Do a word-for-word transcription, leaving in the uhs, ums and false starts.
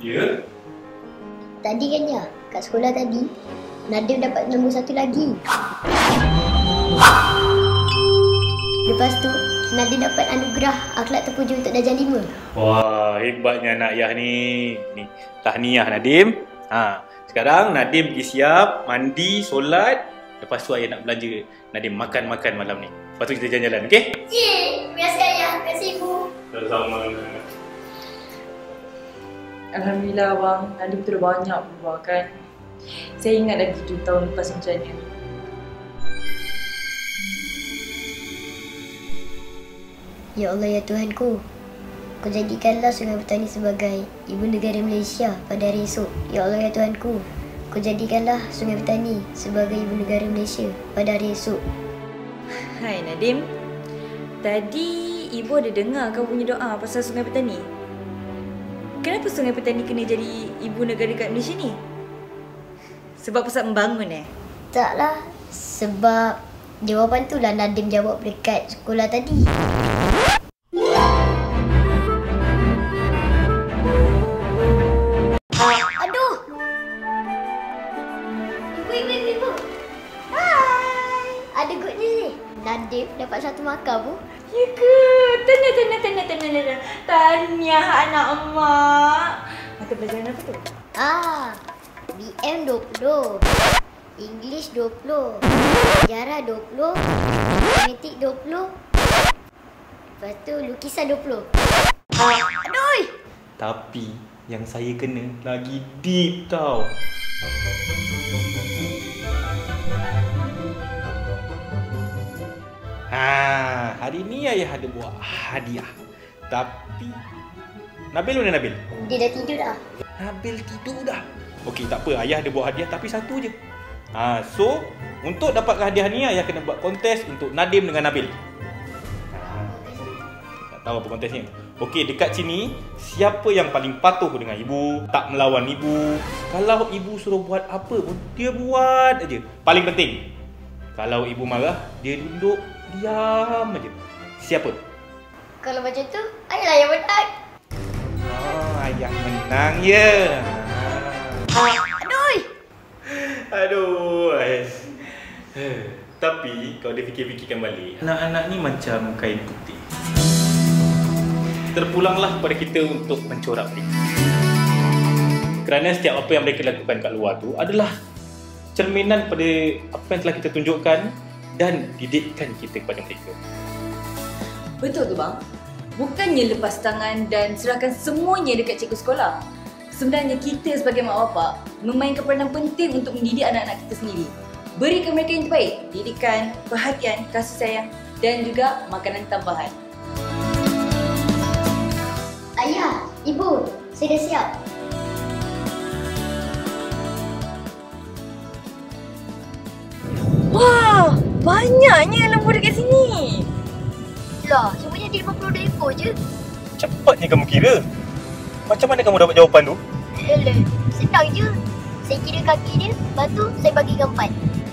Ya? Tadi kan ya, kat sekolah tadi, Nadim dapat nombor satu lagi. Lepas tu, Nadim dapat anugerah akhlak terpuji untuk darjah lima. Wah, hebatnya anak Ayah ni. Ni, tahniah Nadim. Ha, sekarang Nadim pergi siap, mandi, solat. Lepas tu Ayah nak belanja Nadim makan-makan malam ni. Lepas tu kita jalan-jalan, okey? Yeay, terima kasih Ayah, terima kasih Ibu. Sama-sama. Alhamdulillah abang, Nadim tu dah banyak berubah kan. Saya ingat lagi tu tahun lepas macam mana. Ya Allah ya Tuhanku, Kau jadikanlah Sungai Petani sebagai Ibu Negara Malaysia pada hari esok. Ya Allah ya Tuhanku, Kau jadikanlah Sungai Petani sebagai Ibu Negara Malaysia pada hari esok. Hai Nadim, tadi Ibu ada dengar kau punya doa pasal Sungai Petani. Kenapa Sungai Petani kena jadi Ibu Negara kat Malaysia ni? Sebab pusat membangun eh? Taklah, sebab jawapan tu lah Nadim jawab dekat sekolah tadi. Aduh! Ibu, ibu, ibu, ibu. Hai! Ada good news ni. Nadim dapat satu markah, Bu. Ya ke? Tanya, tanya, tanya, tanya, tanya. Tanya anak emak. Mata pelajaran apa tu? Ah, B M dua puluh, English dua puluh, Sejarah dua puluh, Matematik dua puluh, lepas tu lukisan dua puluh. Aduh! Tapi yang saya kena lagi deep tau. Ha, hari ni Ayah ada buat hadiah. Tapi Nabil mana Nabil? Dia dah tidur dah. Nabil tidur dah. Okey, tak apa. Ayah ada buat hadiah tapi satu je. Ha, so untuk dapatkan hadiah ni Ayah kena buat kontes untuk Nadim dengan Nabil. Ha, tak tahu apa kontesnya. Okey, dekat sini siapa yang paling patuh dengan ibu, tak melawan ibu. Kalau ibu suruh buat apa pun dia buat aja. Paling penting, kalau ibu marah, dia duduk diam aja. Siapa? Kalau macam tu, Ayah lah yang menang. Oh, Ayah menang ya. Aduh! Aduh, Ais. Tapi kalau dia fikir-fikirkan balik, anak-anak ni macam kain putih. Terpulanglah kepada kita untuk mencorak mereka. Kerana setiap apa yang mereka lakukan kat luar tu adalah cerminan pada apa yang telah kita tunjukkan dan didikkan kita kepada mereka. Betul tu bang. Bukannya lepas tangan dan serahkan semuanya dekat cikgu sekolah. Sebenarnya kita sebagai mak bapak memainkan peranan penting untuk mendidik anak-anak kita sendiri. Berikan mereka yang terbaik, didikan, perhatian, kasih sayang dan juga makanan tambahan. Ayah, Ibu, saya dah siap. Wah, banyaknya lembu dekat sini. Lah, semuanya ada lima puluh ekor je. Cepatnya kamu kira. Macam mana kamu dapat jawapan tu? Alah, senang je. Saya kira kaki dia, lepas tu saya bagikan empat.